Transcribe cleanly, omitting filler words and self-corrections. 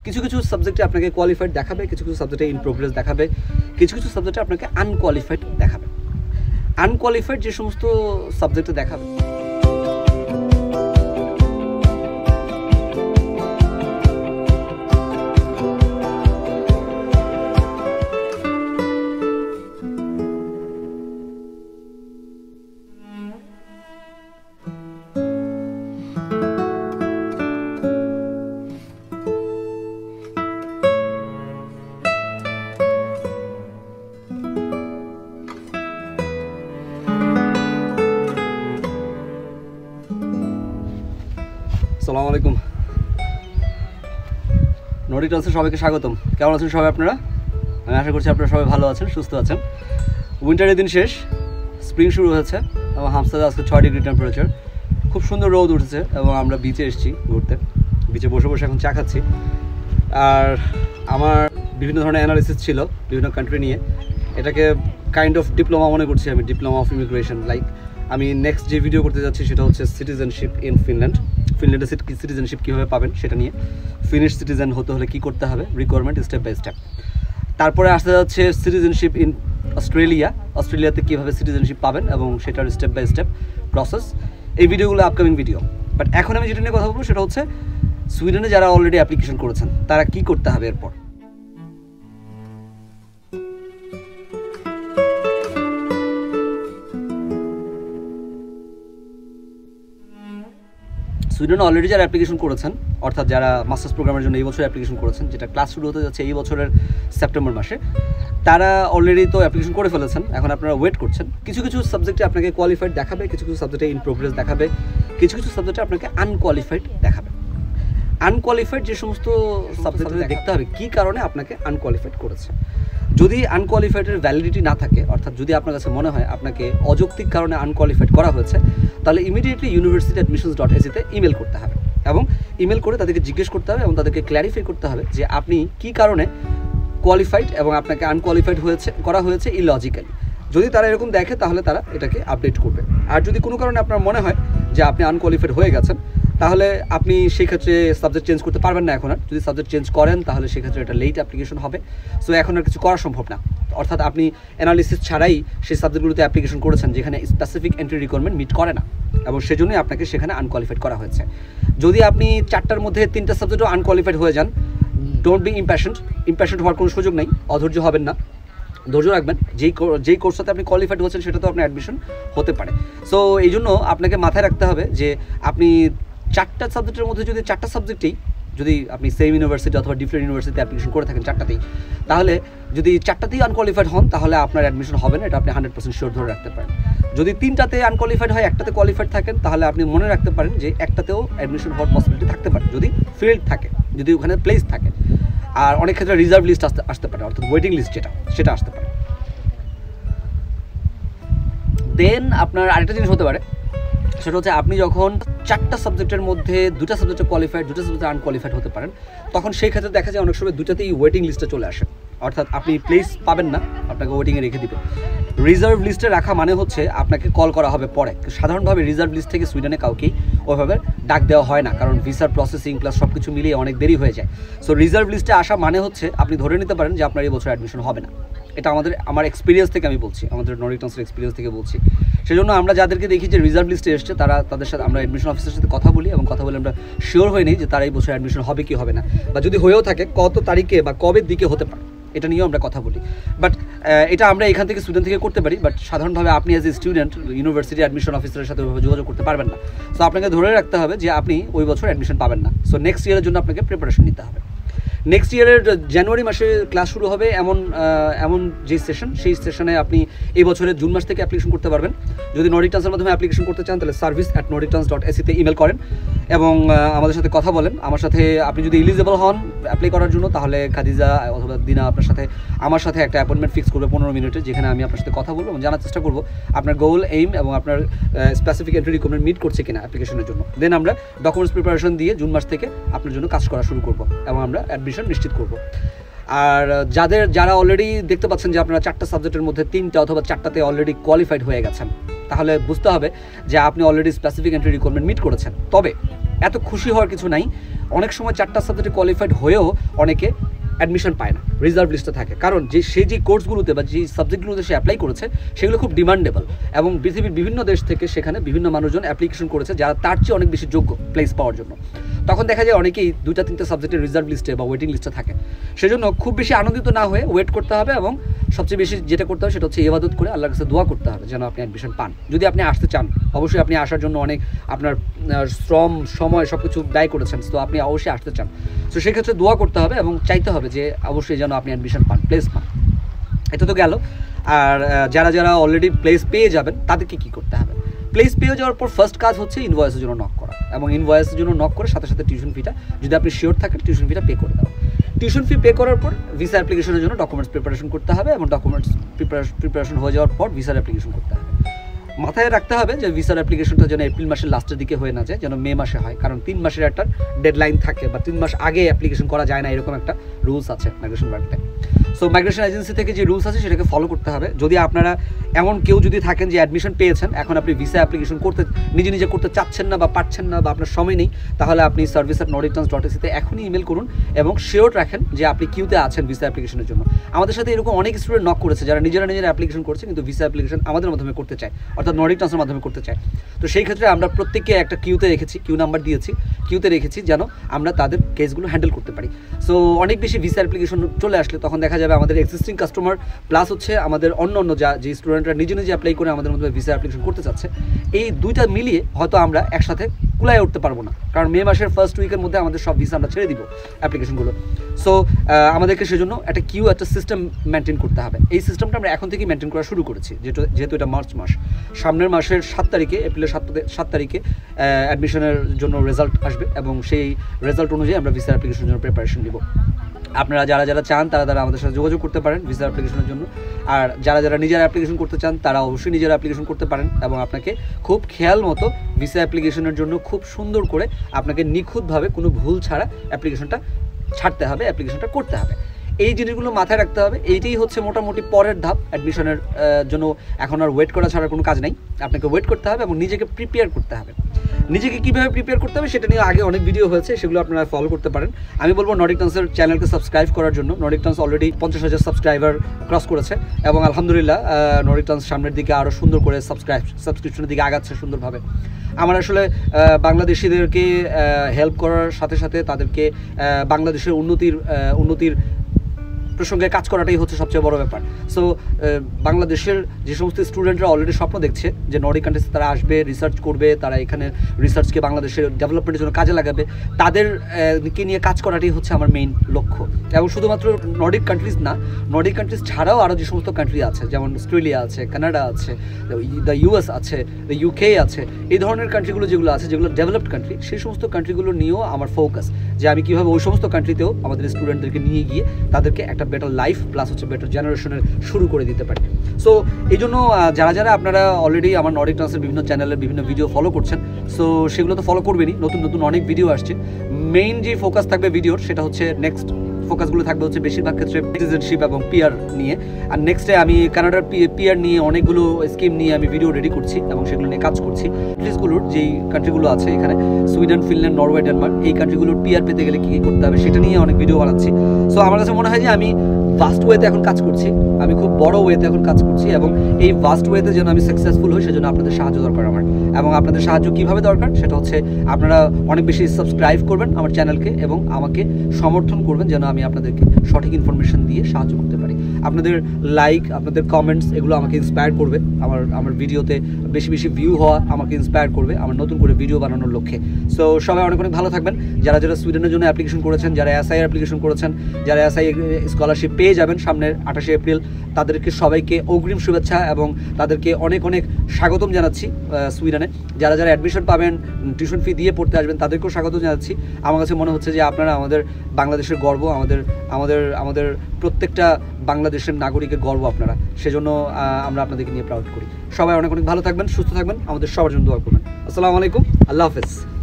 কিছু কিছু সাবজেক্টে আপনাকে কোয়ালিফাইড দেখাবে, কিছু কিছু সাবজেক্টে ইন প্রোগ্রেস দেখাবে, কিছু কিছু সাবজেক্টে আপনাকে আনকোয়ালিফাইড দেখাবে। আনকোয়ালিফাইড যে সমস্ত সাবজেক্টে দেখাবে আসসালামু আলাইকুম, নোডি টান্সে সবাইকে স্বাগতম। কেমন আছেন সবাই আপনারা? আমি আশা করছি আপনারা সবাই ভালো আছেন, সুস্থ আছেন। উইন্টারের দিন শেষ, স্প্রিং শুরু হয়েছে এবং হামসাতে আজকে 6 ডিগ্রি টেম্পারেচার। খুব সুন্দর রোদ উঠেছে এবং আমরা বিচে এসেছি ঘুরতে। বিচে বসে বসে এখন চা খাচ্ছি। আর আমার বিভিন্ন ধরনের অ্যানালিসিস ছিল বিভিন্ন কান্ট্রি নিয়ে। এটাকে কাইন্ড অফ ডিপ্লোমা মনে করছি আমি, ডিপ্লোমা অফ ইমিগ্রেশন। লাইক আমি নেক্সট যে ভিডিও করতে যাচ্ছি সেটা হচ্ছে সিটিজেনশিপ ইন ফিনল্যান্ড। ফিনল্যান্ডে সিটিজেনশিপ কীভাবে পাবেন সেটা নিয়ে, ফিনিশ সিটিজেন হতে হলে কী করতে হবে, রিকোয়ারমেন্ট স্টেপ বাই স্টেপ। তারপরে আসতে যাচ্ছে সিটিজেনশিপ ইন অস্ট্রেলিয়া, অস্ট্রেলিয়াতে কীভাবে সিটিজেনশিপ পাবেন এবং সেটার স্টেপ বাই স্টেপ প্রসেস। এই ভিডিওগুলো আপকামিং ভিডিও। বাট এখন আমি যেটা নিয়ে কথা বলবো সেটা হচ্ছে সুইডেনে যারা অলরেডি অ্যাপ্লিকেশন করেছেন তারা কী করতে হবে এরপর। সুইডেনে অলরেডি যারা অ্যাপ্লিকেশন করেছেন, অর্থাৎ যারা মাস্টার্স প্রোগ্রামের জন্য এই বছর অ্যাপ্লিকেশন করেছেন, যেটা ক্লাস শুরু হতে যাচ্ছে এই বছরের সেপ্টেম্বর মাসে, তারা অলরেডি তো অ্যাপ্লিকেশন করে ফেলেছেন। এখন আপনারা ওয়েট করছেন। কিছু কিছু সাবজেক্টে আপনাকে কোয়ালিফাইড দেখাবে, কিছু কিছু সাবজেক্টে ইন প্রোগ্রেস দেখাবে, কিছু কিছু সাবজেক্টে আপনাকে আনকোয়ালিফাইড দেখাবে। আনকোয়ালিফাইড যে সমস্ত সাবজেক্টে দেখতে হবে কী কারণে আপনাকে আনকোয়ালিফাইড করেছে। যদি আনকোয়ালিফাইডের ভ্যালিডিটি না থাকে, অর্থাৎ যদি আপনার কাছে মনে হয় আপনাকে অযৌক্তিক কারণে আনকোয়ালিফাইড করা হয়েছে, তাহলে ইমিডিয়েটলি ইউনিভার্সিটি অ্যাডমিশনস.এসিতে ইমেল করতে হবে এবং ইমেল করে তাদেরকে জিজ্ঞেস করতে হবে এবং তাদেরকে ক্ল্যারিফাই করতে হবে যে আপনি কী কারণে কোয়ালিফাইড এবং আপনাকে আনকোয়ালিফাইড করা হয়েছে ইলজিক্যালি। যদি তারা এরকম দেখে তাহলে তারা এটাকে আপডেট করবে। আর যদি কোনো কারণে আপনার মনে হয় যে আপনি আনকোয়ালিফাইড হয়ে গেছেন, তাহলে আপনি সেই ক্ষেত্রে সাবজেক্ট চেঞ্জ করতে পারবেন না এখন আর। যদি সাবজেক্ট চেঞ্জ করেন তাহলে সেক্ষেত্রে এটা লেট অ্যাপ্লিকেশন হবে। সো এখন আর কিছু করা সম্ভব না। অর্থাৎ আপনি অ্যানালিসিস ছাড়াই সেই সাবজেক্টগুলোতে অ্যাপ্লিকেশন করেছেন যেখানে স্পেসিফিক এন্ট্রি রিকোয়ারমেন্ট মিট করে না এবং সেজন্যই আপনাকে সেখানে আনকোয়ালিফাইড করা হয়েছে। যদি আপনি 4টার মধ্যে 3টা সাবজেক্টও আনকোয়ালিফাইড হয়ে যান, ডোন্ট বি ইম্প্যাশেন্ট হওয়ার কোনো সুযোগ নেই, অধৈর্য হবেন না, ধৈর্য রাখবেন। যেই কোর্সটাতে আপনি কোয়ালিফাইড হচ্ছেন সেটা তো আপনার অ্যাডমিশন হতে পারে। সো এই জন্য আপনাকে মাথায় রাখতে হবে যে আপনি 4টা সাবজেক্টের মধ্যে যদি 4টা সাবজেক্টেই যদি আপনি সেম ইউনিভার্সিটি অথবা ডিফারেন্ট ইউনিভার্সিটিতে অ্যাপ্লিকেশন করে থাকেন 4টাতেই, তাহলে যদি 4টাতেই আনকোয়ালিফাইড হন তাহলে আপনার অ্যাডমিশন হবে না, এটা আপনি 100% শিওর ধরে রাখতে পারেন। যদি 3টাতে আনকোয়ালিফাইড হয়, 1টাতে কোয়ালিফাইড থাকেন, তাহলে আপনি মনে রাখতে পারেন যে 1টাতেও অ্যাডমিশন হওয়ার পসিবিলিটি থাকতে পারে যদি ফিল্ড থাকে, যদি ওখানে প্লেস থাকে। আর অনেক ক্ষেত্রে রিজার্ভ লিস্ট আসতে পারে, অর্থাৎ ওয়েটিং লিস্ট সেটা আসতে পারে। দেন আপনার আরেকটা জিনিস হতে পারে, সেটা হচ্ছে আপনি যখন 4টা সাবজেক্টের মধ্যে 2টা সাবজেক্টে কোয়ালিফাইড, 2টা সাবজেক্টে আনকোয়ালিফাইড হতে পারেন, তখন সেই ক্ষেত্রে দেখা যায় অনেক সময় 2টাতেই ওয়েটিং লিস্টে চলে আসে। অর্থাৎ আপনি প্লেস পাবেন না, আপনাকে ওয়েটিংয়ে রেখে দিবে। রিজার্ভ লিস্টে রাখা মানে হচ্ছে আপনাকে কল করা হবে পরে। সাধারণভাবে রিজার্ভ লিস্ট থেকে সুইডেনে কাউকেই ওইভাবে ডাক দেওয়া হয় না, কারণ ভিসার প্রসেসিং প্লাস সব কিছু মিলিয়ে অনেক দেরি হয়ে যায়। সো রিজার্ভ লিস্টে আসা মানে হচ্ছে আপনি ধরে নিতে পারেন যে আপনার এই বছর অ্যাডমিশন হবে না। এটা আমার এক্সপিরিয়েন্স থেকে আমি বলছি, আমাদের নর্ডিক টান্সের এক্সপিরিয়েন্স থেকে বলছি। সেজন্য আমরা যাদেরকে দেখি যে রিজার্ভ লিস্টে এসছে, তাদের সাথে আমরা অ্যাডমিশন অফিসারের সাথে কথা বলি এবং কথা বলে আমরা শিওর হয়ে নিই যে তারা এই বছর অ্যাডমিশন হবে কি হবে না, বা যদি হয়েও থাকে কত তারিখে বা কবের দিকে হতে পারে, এটা নিয়েও আমরা কথা বলি। বাট এটা আমরা এখান থেকে স্টুডেন্ট থেকে করতে পারি, বাট সাধারণভাবে আপনি as a student university admission অফিসারের সাথে ওইভাবে যোগাযোগ করতে পারবেন না। সো আপনাকে ধরে রাখতে হবে যে আপনি ওই বছর অ্যাডমিশন পাবেন না। সো নেক্সট ইয়ারের জন্য আপনাকে প্রিপারেশন নিতে হবে। নেক্সট ইয়ারের জানুয়ারি মাসে ক্লাস শুরু হবে এমন যে সেশন, সেই সেশনে আপনি এই বছরের জুন মাস থেকে অ্যাপ্লিকেশন করতে পারবেন। যদি নর্ডিক টান্সের মাধ্যমে অ্যাপ্লিকেশন করতে চান তাহলে service@nordictans.ac-তে ইমেল করেন এবং আমাদের সাথে কথা বলেন। আমার সাথে আপনি যদি এলিজিবল হন অ্যাপ্লাই করার জন্য, তাহলে খাদিজা অথবা দিনা আমার সাথে একটা অ্যাপয়েন্টমেন্ট ফিক্স করবে 15 মিনিটে, যেখানে আমি আপনার সাথে কথা বলবো এবং জানার চেষ্টা করবো আপনার গোল, এইম এবং আপনার স্পেসিফিক এন্ট্রি রিকোয়ারমেন্ট মিট করছে কিনা অ্যাপ্লিকেশনের জন্য। দেন আমরা ডকুমেন্টস প্রিপারেশন দিয়ে জুন মাস থেকে আপনার জন্য কাজ করা শুরু করবো এবং আমরা অ্যাডমিশন নিশ্চিত করব। আর যারা অলরেডি দেখতে পাচ্ছেন যে আপনারা 4টা সাবজেক্টের মধ্যে 3টা অথবা 4টাতে অলরেডি কোয়ালিফাইড হয়ে গেছেন, তাহলে বুঝতে হবে যে আপনি already specific entry requirement meet করেছেন। তবে এত খুশি হওয়ার কিছু নাই। অনেক সময় 4টা সাবজেক্টে কোয়ালিফাইড হয়েও অনেকে অ্যাডমিশন পায় না, রিজার্ভ লিস্টে থাকে, কারণ যে কোর্সগুলোতে বা যে সাবজেক্টগুলোতে সে অ্যাপ্লাই করেছে সেগুলো খুব ডিমান্ডেবল এবং পৃথিবীর বিভিন্ন দেশ থেকে সেখানে বিভিন্ন মানুষজন অ্যাপ্লিকেশন করেছে যারা তার চেয়ে অনেক বেশি যোগ্য প্লেস পাওয়ার জন্য। তখন দেখা যায় অনেকেই 2-3টে সাবজেক্টের রিজার্ভ লিস্টে বা ওয়েটিং লিস্টে থাকে। সেজন্য খুব বেশি আনন্দিত না হয়ে ওয়েট করতে হবে এবং সবচেয়ে বেশি যেটা করতে হবে সেটা হচ্ছে ইবাদত করে আল্লাহর কাছে দোয়া করতে হবে যেন আপনি অ্যাডমিশন পান। যদি আপনি আসতে চান, অবশ্যই আপনি আসার জন্য অনেক আপনার শ্রম সময় সব কিছু ব্যয় করেছেন, তো আপনি অবশ্যই আসতে চান, তো সেক্ষেত্রে দোয়া করতে হবে এবং চাইতে হবে যে অবশ্যই যেন আপনি অ্যাডমিশন পান, প্লেস পান। এটা তো গেল। আর যারা যারা অলরেডি প্লেস পেয়ে যাবেন তাদেরকে কী করতে হবে? প্লেস পেয়ে যাওয়ার পর ফার্স্ট কাজ হচ্ছে ইনভয়েসের জন্য নক করা, এবং ইনভয়েসের জন্য নক করে সাথে সাথে টিউশন ফিটা, যদি আপনি শিওর থাকেন টিউশন ফিটা পে করে দেওয়া। টিউশন ফি পে করার পর ভিসা অ্যাপ্লিকেশনের জন্য ডকুমেন্টস প্রিপারেশন করতে হবে এবং ডকুমেন্টস প্রিপারেশন হয়ে যাওয়ার পর ভিসার অ্যাপ্লিকেশন করতে হবে। মাথায় রাখতে হবে যে ভিসার অ্যাপ্লিকেশনটা যেন এপ্রিল মাসের লাস্টের দিকে হয়ে না যায়, যেন মে মাসে হয়, কারণ 3 মাসের একটা ডেডলাইন থাকে বা 3 মাস আগে অ্যাপ্লিকেশন করা যায় না, এরকম একটা রুলস আছে মাইগ্রেশন ওয়ার্কটায়। সো মাইগ্রেশন এজেন্সি থেকে যে রুলস আছে সেটাকে ফলো করতে হবে। যদি আপনারা এমন কেউ যদি থাকেন যে অ্যাডমিশন পেয়েছেন, এখন আপনি ভিসা অ্যাপ্লিকেশন নিজে করতে চাচ্ছেন না বা পারছেন না বা আপনার সময় নেই, তাহলে আপনি service@nordic-trans.ac-তে এখনই ইমেল করুন এবং শিওর রাখেন যে আপনি কিউতে আছেন ভিসা অ্যাপ্লিকেশনের জন্য। আমাদের সাথে এরকম অনেক স্টুডেন্ট নক করেছে যারা নিজেরা অ্যাপ্লিকেশন করছে কিন্তু ভিসা অ্যাপ্লিকেশন আমাদের মাধ্যমে করতে চায়, অর্থাৎ নর্ডিক ট্রান্সের মাধ্যমে করতে চায়। তো সেই ক্ষেত্রে আমরা প্রত্যেককে একটা কিউতে রেখেছি, কিউ নাম্বার দিয়েছি, কিউতে রেখেছি যেন আমরা তাদের কেসগুলো হ্যান্ডেল করতে পারি। সো অনেক বেশি ভিসা অ্যাপ্লিকেশন চলে আসলে তখন দেখা যাবে আমাদের এক্সিস্টিং কাস্টমার প্লাস হচ্ছে আমাদের অন্য যে স্টুডেন্টরা নিজে অ্যাপ্লাই করে আমাদের মধ্যে ভিসা অ্যাপ্লিকেশন করতে চাচ্ছে, এই দুইটা মিলিয়ে হয়তো আমরা একসাথে কুলায় উঠতে পারবো না, কারণ মে মাসের ফার্স্ট উইকের মধ্যে আমাদের সব ভিসা আমরা ছেড়ে দিব অ্যাপ্লিকেশনগুলো। সো আমাদেরকে সেজন্য একটা একটা সিস্টেম মেনটেন করতে হবে। এই সিস্টেমটা আমরা এখন থেকেই মেনটেন করা শুরু করেছি, যেহেতু এটা মার্চ মাস। সামনের মাসের 7 তারিখে, এপ্রিলের 7 তারিখে অ্যাডমিশনের জন্য রেজাল্ট আসবে এবং সেই রেজাল্ট অনুযায়ী আমরা ভিসা অ্যাপ্লিকেশনের জন্য প্রিপারেশন নিব। আপনারা যারা চান তারা আমাদের সাথে যোগাযোগ করতে পারেন ভিসা অ্যাপ্লিকেশনের জন্য। আর যারা নিজেরা অ্যাপ্লিকেশন করতে চান তারা অবশ্যই নিজেরা অ্যাপ্লিকেশন করতে পারেন এবং আপনাকে খুব খেয়াল মতো ভিসা অ্যাপ্লিকেশনের জন্য খুব সুন্দর করে আপনাকে নিখুঁতভাবে কোনো ভুল ছাড়া অ্যাপ্লিকেশনটা ছাড়তে হবে, অ্যাপ্লিকেশনটা করতে হবে। এই জিনিসগুলো মাথায় রাখতে হবে। এইটাই হচ্ছে মোটামুটি পরের ধাপ অ্যাডমিশনের জন্য। এখন আর ওয়েট করা ছাড়া কোনো কাজ নেই, আপনাকে ওয়েট করতে হবে এবং নিজেকে প্রিপেয়ার করতে হবে। নিজেকে কীভাবে প্রিপেয়ার করতে হবে সেটা নিয়ে আগে অনেক ভিডিও হয়েছে, সেগুলো আপনারা ফলো করতে পারেন। আমি বলবো নর্ডিক ট্রান্সের চ্যানেলকে সাবস্ক্রাইব করার জন্য। Nordic trans already 50,000 subscriber cross করেছে এবং আলহামদুলিল্লাহ নর্ডিক ট্রান্স সামনের দিকে আরও সুন্দর করে সাবস্ক্রিপশনের দিকে আগাচ্ছে সুন্দরভাবে। আমার আসলে বাংলাদেশিদেরকে হেল্প করার সাথে সাথে তাদেরকে বাংলাদেশের উন্নতির প্রসঙ্গে কাজ করাটাই হচ্ছে সবচেয়ে বড় ব্যাপার। সো বাংলাদেশের যে সমস্ত স্টুডেন্টরা অলরেডি স্বপ্ন দেখছে যে নর্ডিক কান্ট্রিতে তারা আসবে, রিসার্চ করবে, তারা এখানে রিসার্চকে বাংলাদেশের ডেভেলপমেন্টের জন্য কাজে লাগাবে, তাদেরকে নিয়ে কাজ করাটাই হচ্ছে আমার মেইন লক্ষ্য। এবং শুধুমাত্র নর্ডিক কান্ট্রিজ না, নর্ডিক কান্ট্রিজ ছাড়াও আরও যে সমস্ত কান্ট্রি আছে, যেমন অস্ট্রেলিয়া আছে, কানাডা আছে, দ্য ইউএস আছে, দ্য ইউকে আছে, এই ধরনের কান্ট্রিগুলো যেগুলো আছে, যেগুলো ডেভেলপড কান্ট্রি, সেই সমস্ত কান্ট্রিগুলো নিয়েও আমার ফোকাস, যে আমি কীভাবে ওই সমস্ত কান্ট্রিতেও আমাদের স্টুডেন্টদেরকে নিয়ে গিয়ে তাদেরকে একটা বেটার লাইফ প্লাস হচ্ছে বেটার জেনারেশনের শুরু করে দিতে পারি। সো এই জন্য যারা আপনারা অলরেডি আমার নর্ডিক ট্রান্সের বিভিন্ন চ্যানেলের বিভিন্ন ভিডিও ফলো করছেন, সো সেগুলো তো ফলো করবেনই। নতুন অনেক ভিডিও আসছে। মেইন যে ফোকাস থাকবে ভিডিওর সেটা হচ্ছে নেক্সট ফোকাসগুলো থাকবে হচ্ছে বেশিরভাগ ক্ষেত্রে সিটিজেনশিপ এবং পিআর নিয়ে। আর নেক্সটে আমি কানাডার পিআর নিয়ে অনেকগুলো স্কিম নিয়ে আমি ভিডিও রেডি করছি এবং সেগুলো নিয়ে কাজ করছি। কান্ট্রিজগুলোর যেই কান্ট্রিগুলো আছে এখানে সুইডেন, ফিনল্যান্ড, নরওয়ে, ডেনমার্ক, এই কান্ট্রিগুলোর পিআর পেতে গেলে কী করতে হবে সেটা নিয়ে অনেক ভিডিও বানাচ্ছি। সো আমার কাছে মনে হয় যে আমি ভাস্ট ওয়েতে এখন কাজ করছি, আমি খুব বড় ওয়েতে এখন কাজ করছি এবং এই ভাস্ট ওয়েতে যেন আমি সাকসেসফুল হই সেজন্য আপনাদের সাহায্য দরকার আমার। এবং আপনাদের সাহায্য কীভাবে দরকার সেটা হচ্ছে আপনারা অনেক বেশি সাবস্ক্রাইব করবেন আমার চ্যানেলকে এবং আমাকে সমর্থন করবেন যেন আমি আপনাদেরকে সঠিক ইনফরমেশন দিয়ে সাহায্য করতে পারি। আপনাদের লাইক, আপনাদের কমেন্টস এগুলো আমাকে ইন্সপায়ার করবে, আমার ভিডিওতে বেশি ভিউ হওয়া আমাকে ইন্সপায়ার করবে আমার নতুন করে ভিডিও বানানোর লক্ষ্যে। সো সবাই অনেক ভালো থাকবেন। যারা সুইডেনের জন্য অ্যাপ্লিকেশন করেছেন, যারা এসআই অ্যাপ্লিকেশন করেছেন, যারা এসআই স্কলারশিপ পেয়ে যাবেন সামনের 28 এপ্রিল, তাদেরকে সবাইকে অগ্রিম শুভেচ্ছা এবং তাদেরকে অনেক স্বাগতম জানাচ্ছি সুইডেনে। যারা অ্যাডমিশন পাবেন, টিউশন ফি দিয়ে পড়তে আসবেন, তাদেরকেও স্বাগত জানাচ্ছি। আমার কাছে মনে হচ্ছে যে আপনারা আমাদের বাংলাদেশের গর্ব, আমাদের প্রত্যেকটা বাংলাদেশের নাগরিকের গর্ব আপনারা, সেজন্য আমরা আপনাদেরকে নিয়ে প্রাউড করি। সবাই অনেক ভালো থাকবেন, সুস্থ থাকবেন, আমাদের সবার জন্য দোয়া করবেন। আসসালামু আলাইকুম, আল্লাহ হাফেজ।